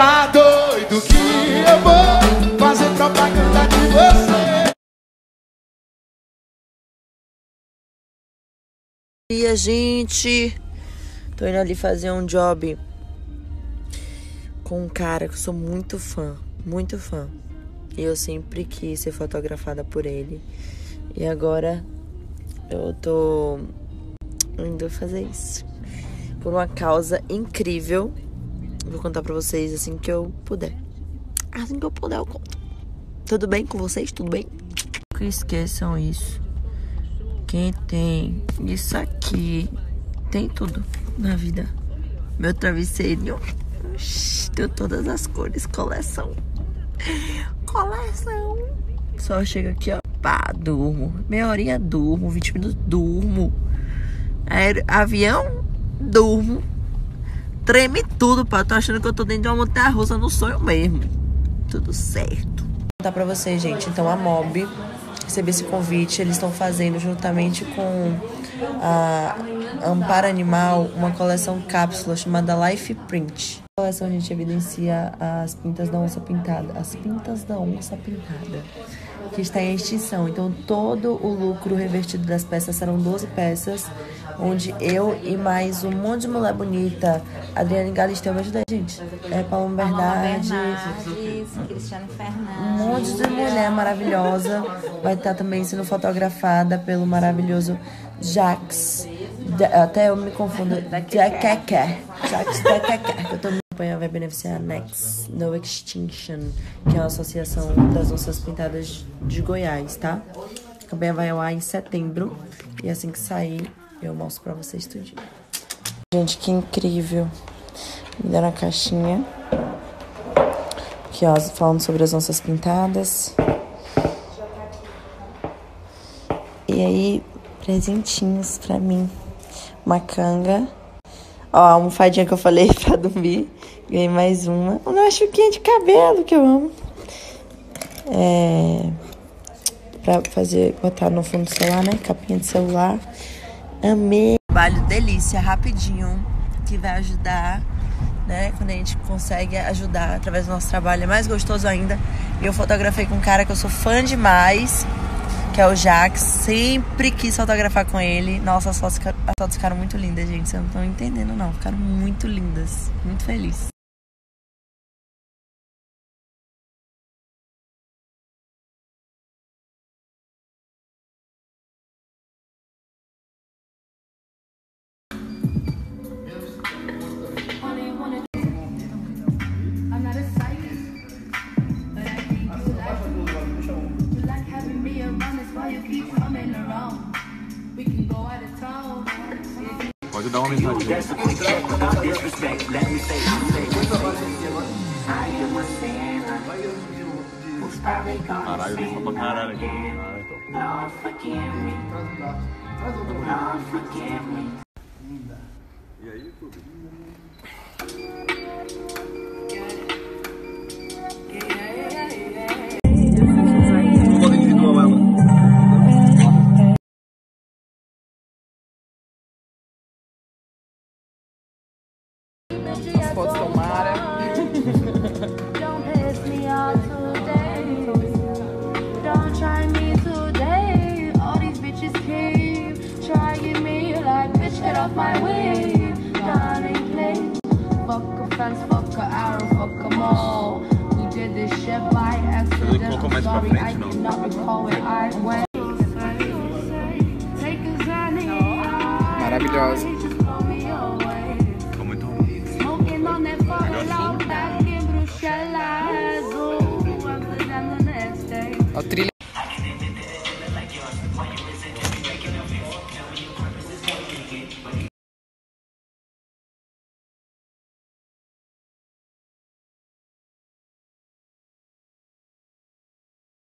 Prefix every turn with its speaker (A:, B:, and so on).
A: Tá doido que eu vou fazer propaganda de você.
B: E a gente... Tô indo ali fazer um job com um cara que eu sou muito fã. Muito fã. E eu sempre quis ser fotografada por ele. E agora eu tô indo fazer isso. Por uma causa incrível. Vou contar pra vocês assim que eu puder. Assim que eu puder eu conto. Tudo bem com vocês? Tudo bem? Nunca esqueçam isso. Quem tem isso aqui tem tudo na vida. Meu travesseirinho tem todas as cores. Coleção. Coleção. Só chego aqui, ó. Pá, durmo. Meia horinha durmo. 20 minutos durmo. Avião, durmo. Treme tudo, pá. Tô achando que eu tô dentro de uma montanha-russa no sonho mesmo. Tudo certo. Vou contar pra vocês, gente. Então, a Mob recebi esse convite. Eles estão fazendo, juntamente com a Amparo Animal, uma coleção cápsula chamada Life Print. A coleção, a gente evidencia as pintas da onça pintada. As pintas da onça pintada, que está em extinção. Então, todo o lucro revertido das peças serão 12 peças, onde eu e mais um monte de mulher bonita, Adriane Galisteu, me ajuda aí, gente. Paloma Bernardes,
C: Cristiane Fernandes.
B: Um monte de mulher maravilhosa vai estar também sendo fotografada pelo maravilhoso Jax. Até eu me confundo. Jax Dequeque. Eu tô me acompanhando, vai beneficiar a Next No Extinction, que é a associação das onças pintadas de Goiás, tá? A campanha vai ao ar em setembro. E assim que sair, eu mostro pra vocês tudinho. Gente, que incrível. Me deram a caixinha. Aqui, ó, falando sobre as onças pintadas. E aí, presentinhos pra mim. Uma canga. Ó, a almofadinha que eu falei pra dormir. Ganhei mais uma. Uma chuquinha de cabelo que eu amo. Pra fazer, botar no fundo do celular, né? Capinha de celular. Amei. Trabalho delícia, rapidinho. Que vai ajudar, né? Quando a gente consegue ajudar através do nosso trabalho, é mais gostoso ainda. Eu fotografei com um cara que eu sou fã demais, que é o Jax. Sempre quis fotografar com ele. Nossa, as fotos ficaram muito lindas, gente. Vocês não estão entendendo, não. Ficaram muito lindas. Muito feliz.
D: Pode dar uma mensagem. Caralho, deixa pra caralho aqui. E aí, YouTube?
C: As fotos tomara.
D: Ele colocou mais pra frente, não?
C: Maravilhosa.
D: Ficou muito ruim.
C: A trilha